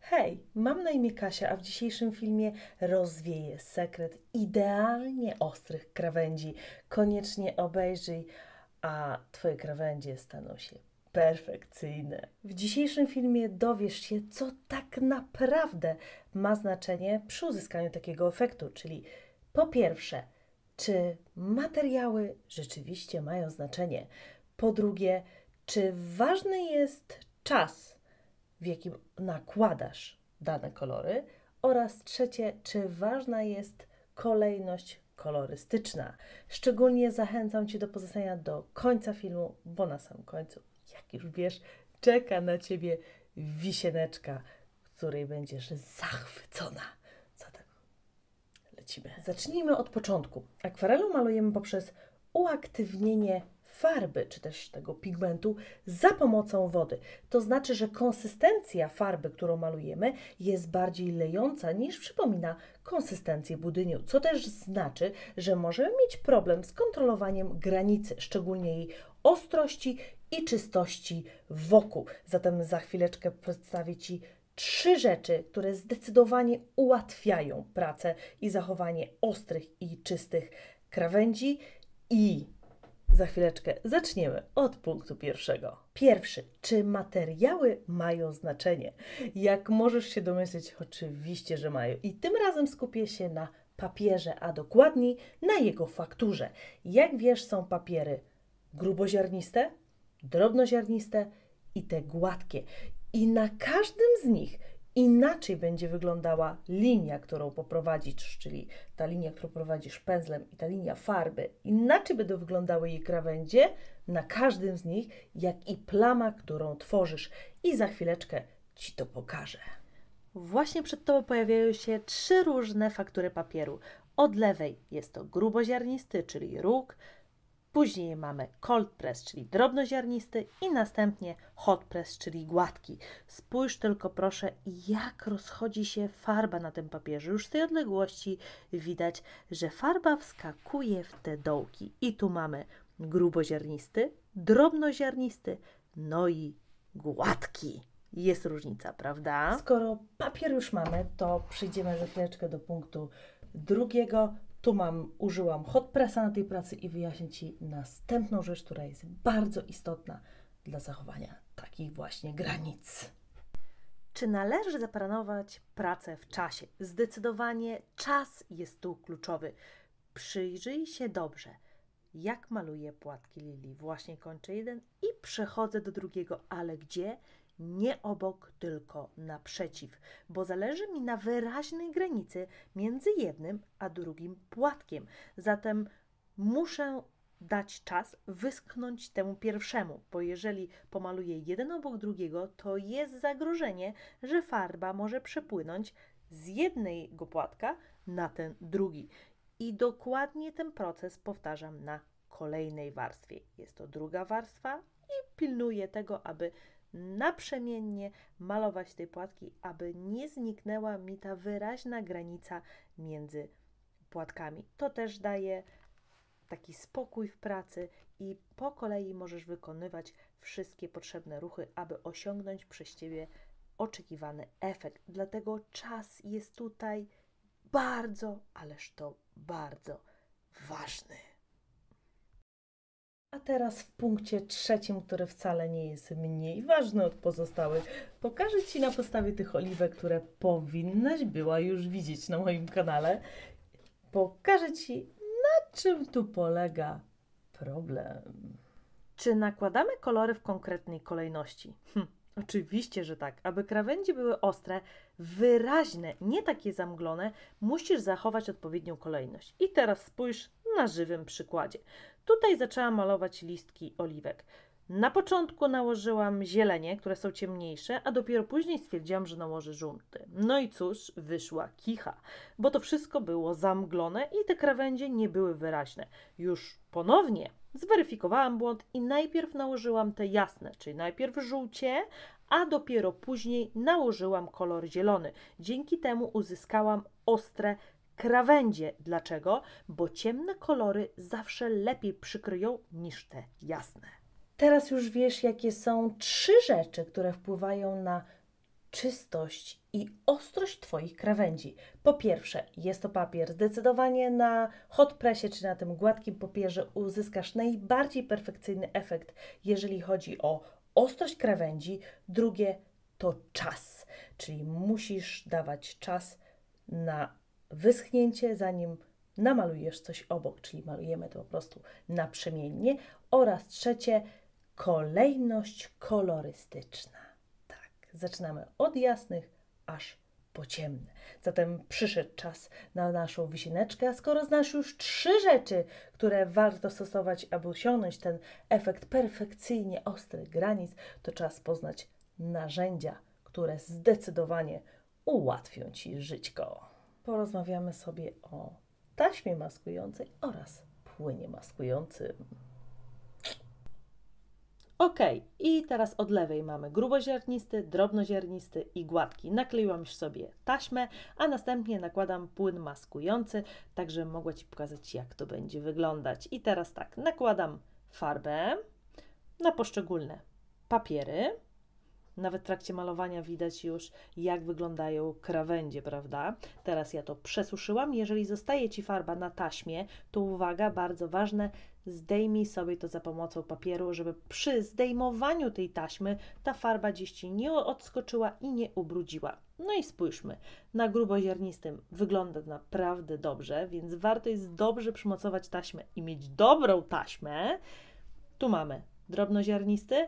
Hej, mam na imię Kasia, a w dzisiejszym filmie rozwieję sekret idealnie ostrych krawędzi. Koniecznie obejrzyj, a Twoje krawędzie staną się perfekcyjne. W dzisiejszym filmie dowiesz się, co tak naprawdę ma znaczenie przy uzyskaniu takiego efektu, czyli po pierwsze, czy materiały rzeczywiście mają znaczenie? Po drugie, czy ważny jest czas, w jakim nakładasz dane kolory, oraz trzecie, czy ważna jest kolejność kolorystyczna. Szczególnie zachęcam Cię do pozostania do końca filmu, bo na samym końcu, jak już wiesz, czeka na Ciebie wisieneczka, której będziesz zachwycona. Zatem lecimy. Zacznijmy od początku. Akwarelą malujemy poprzez uaktywnienie farby, czy też tego pigmentu za pomocą wody. To znaczy, że konsystencja farby, którą malujemy, jest bardziej lejąca niż przypomina konsystencję budyniu, co też znaczy, że możemy mieć problem z kontrolowaniem granicy, szczególnie jej ostrości i czystości wokół. Zatem za chwileczkę przedstawię Ci 3 rzeczy, które zdecydowanie ułatwiają pracę i zachowanie ostrych i czystych krawędzi i za chwileczkę zaczniemy od punktu pierwszego. Pierwszy, czy materiały mają znaczenie? Jak możesz się domyśleć, oczywiście, że mają. I tym razem skupię się na papierze, a dokładniej na jego fakturze. Jak wiesz, są papiery gruboziarniste, drobnoziarniste i te gładkie. I na każdym z nich inaczej będzie wyglądała linia, którą poprowadzisz, czyli ta linia, którą prowadzisz pędzlem i ta linia farby. Inaczej będą wyglądały jej krawędzie na każdym z nich, jak i plama, którą tworzysz. I za chwileczkę Ci to pokażę. Właśnie przed Tobą pojawiają się 3 różne faktury papieru. Od lewej jest to gruboziarnisty, czyli róg. Później mamy cold press, czyli drobnoziarnisty i następnie hot press, czyli gładki. Spójrz tylko proszę, jak rozchodzi się farba na tym papierze. Już z tej odległości widać, że farba wskakuje w te dołki. I tu mamy gruboziarnisty, drobnoziarnisty, no i gładki. Jest różnica, prawda? Skoro papier już mamy, to przejdziemy za chwileczkę do punktu drugiego. Tu użyłam hot pressa na tej pracy i wyjaśnię Ci następną rzecz, która jest bardzo istotna dla zachowania takich właśnie granic. Czy należy zaplanować pracę w czasie? Zdecydowanie czas jest tu kluczowy. Przyjrzyj się dobrze, jak maluję płatki lilii. Właśnie kończę jeden i przechodzę do drugiego, ale gdzie? Nie obok, tylko naprzeciw, bo zależy mi na wyraźnej granicy między jednym a drugim płatkiem. Zatem muszę dać czas wyschnąć temu pierwszemu, bo jeżeli pomaluję jeden obok drugiego, to jest zagrożenie, że farba może przepłynąć z jednego płatka na ten drugi. I dokładnie ten proces powtarzam na kolejnej warstwie. Jest to druga warstwa i pilnuję tego, aby naprzemiennie malować te płatki, aby nie zniknęła mi ta wyraźna granica między płatkami. To też daje taki spokój w pracy i po kolei możesz wykonywać wszystkie potrzebne ruchy, aby osiągnąć przez Ciebie oczekiwany efekt. Dlatego czas jest tutaj bardzo, ależ to bardzo ważny. A teraz w punkcie trzecim, który wcale nie jest mniej ważny od pozostałych, pokażę Ci na podstawie tych oliwek, które powinnaś była już widzieć na moim kanale. Pokażę Ci, na czym tu polega problem. Czy nakładamy kolory w konkretnej kolejności? Oczywiście, że tak. Aby krawędzie były ostre, wyraźne, nie takie zamglone, musisz zachować odpowiednią kolejność. I teraz spójrz na żywym przykładzie. Tutaj zaczęłam malować listki oliwek. Na początku nałożyłam zielenie, które są ciemniejsze, a dopiero później stwierdziłam, że nałożę żółty. No i cóż, wyszła kicha, bo to wszystko było zamglone i te krawędzie nie były wyraźne. Już ponownie zweryfikowałam błąd i najpierw nałożyłam te jasne, czyli najpierw żółcie, a dopiero później nałożyłam kolor zielony. Dzięki temu uzyskałam ostre krawędzie. Dlaczego? Bo ciemne kolory zawsze lepiej przykryją niż te jasne. Teraz już wiesz, jakie są 3 rzeczy, które wpływają na czystość i ostrość Twoich krawędzi. Po pierwsze, jest to papier. Zdecydowanie na hot pressie, czy na tym gładkim papierze uzyskasz najbardziej perfekcyjny efekt, jeżeli chodzi o ostrość krawędzi. Drugie to czas, czyli musisz dawać czas na wyschnięcie, zanim namalujesz coś obok, czyli malujemy to po prostu naprzemiennie. Oraz trzecie, kolejność kolorystyczna. Tak, zaczynamy od jasnych aż po ciemne. Zatem przyszedł czas na naszą wisieneczkę, a skoro znasz już 3 rzeczy, które warto stosować, aby osiągnąć ten efekt perfekcyjnie ostrych granic, to czas poznać narzędzia, które zdecydowanie ułatwią Ci żyćko. Porozmawiamy sobie o taśmie maskującej oraz płynie maskującym. Ok, i teraz od lewej mamy gruboziarnisty, drobnoziarnisty i gładki. Nakleiłam już sobie taśmę, a następnie nakładam płyn maskujący, tak żebym mogła Ci pokazać, jak to będzie wyglądać. I teraz tak, nakładam farbę na poszczególne papiery. Nawet w trakcie malowania widać już, jak wyglądają krawędzie, prawda? Teraz ja to przesuszyłam. Jeżeli zostaje Ci farba na taśmie, to uwaga, bardzo ważne, zdejmij sobie to za pomocą papieru, żeby przy zdejmowaniu tej taśmy ta farba gdzieś Ci nie odskoczyła i nie ubrudziła. No i spójrzmy, na gruboziarnistym wygląda naprawdę dobrze, więc warto jest dobrze przymocować taśmę i mieć dobrą taśmę. Tu mamy drobnoziarnisty.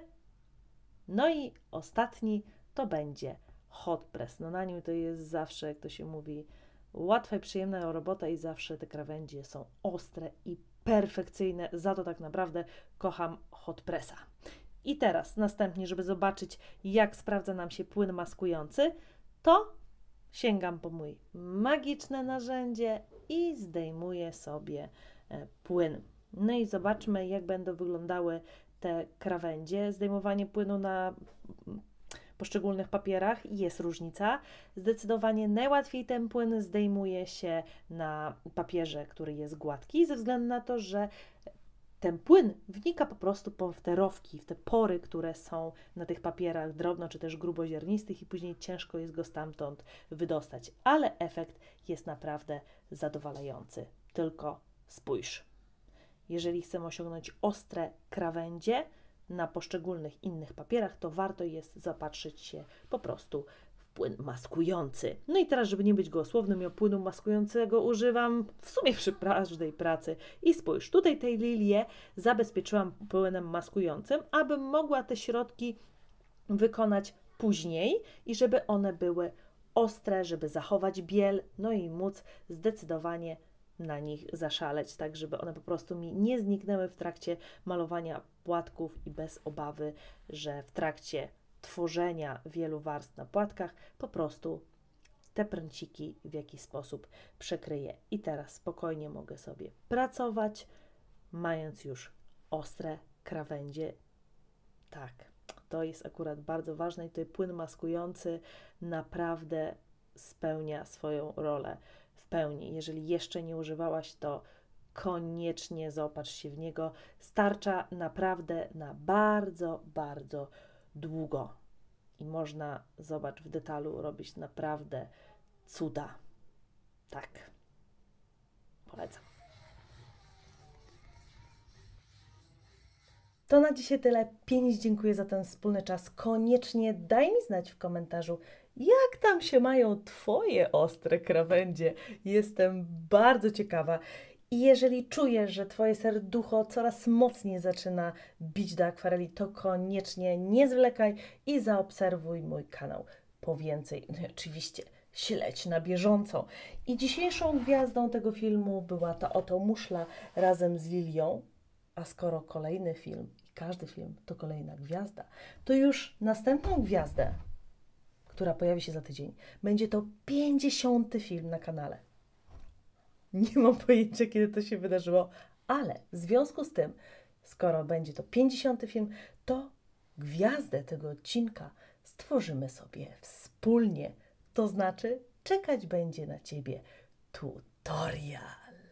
No i ostatni to będzie hot press. No na nim to jest zawsze, jak to się mówi, łatwa i przyjemna robota i zawsze te krawędzie są ostre i perfekcyjne. Za to tak naprawdę kocham hot pressa. I teraz następnie, żeby zobaczyć, jak sprawdza nam się płyn maskujący, to sięgam po mój magiczne narzędzie i zdejmuję sobie płyn. No i zobaczmy, jak będą wyglądały te krawędzie. Zdejmowanie płynu na poszczególnych papierach jest różnica. Zdecydowanie najłatwiej ten płyn zdejmuje się na papierze, który jest gładki, ze względu na to, że ten płyn wnika po prostu w te rowki, w te pory, które są na tych papierach drobno czy też gruboziarnistych i później ciężko jest go stamtąd wydostać. Ale efekt jest naprawdę zadowalający. Tylko spójrz. Jeżeli chcemy osiągnąć ostre krawędzie na poszczególnych innych papierach, to warto jest zapatrzyć się po prostu w płyn maskujący. No i teraz, żeby nie być gołosłownym, ja płynu maskującego używam w sumie przy każdej pracy. I spójrz, tutaj tej lilię zabezpieczyłam płynem maskującym, abym mogła te środki wykonać później i żeby one były ostre, żeby zachować biel, no i móc zdecydowanie na nich zaszaleć, tak żeby one po prostu mi nie zniknęły w trakcie malowania płatków i bez obawy, że w trakcie tworzenia wielu warstw na płatkach po prostu te pręciki w jakiś sposób przekryję. I teraz spokojnie mogę sobie pracować, mając już ostre krawędzie. Tak, to jest akurat bardzo ważne i tutaj płyn maskujący naprawdę spełnia swoją rolę w pełni. Jeżeli jeszcze nie używałaś, to koniecznie zaopatrz się w niego. Starcza naprawdę na bardzo, bardzo długo. I można, zobacz, w detalu robić naprawdę cuda. Tak. Polecam. To na dzisiaj tyle. Pięknie dziękuję za ten wspólny czas. Koniecznie daj mi znać w komentarzu, jak tam się mają Twoje ostre krawędzie. Jestem bardzo ciekawa. I jeżeli czujesz, że Twoje serducho coraz mocniej zaczyna bić do akwareli, to koniecznie nie zwlekaj i zaobserwuj mój kanał po więcej. No i oczywiście śledź na bieżąco. I dzisiejszą gwiazdą tego filmu była ta oto muszla razem z Lilią. A skoro kolejny film i każdy film to kolejna gwiazda, to już następną gwiazdę, która pojawi się za tydzień, będzie to 50. film na kanale. Nie mam pojęcia, kiedy to się wydarzyło, ale w związku z tym, skoro będzie to 50. film, to gwiazdę tego odcinka stworzymy sobie wspólnie. To znaczy, czekać będzie na Ciebie tutorial.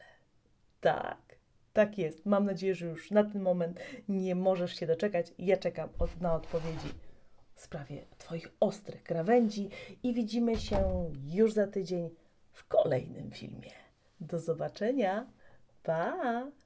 Tak jest. Mam nadzieję, że już na ten moment nie możesz się doczekać. Ja czekam na odpowiedzi w sprawie Twoich ostrych krawędzi i widzimy się już za tydzień w kolejnym filmie. Do zobaczenia. Pa!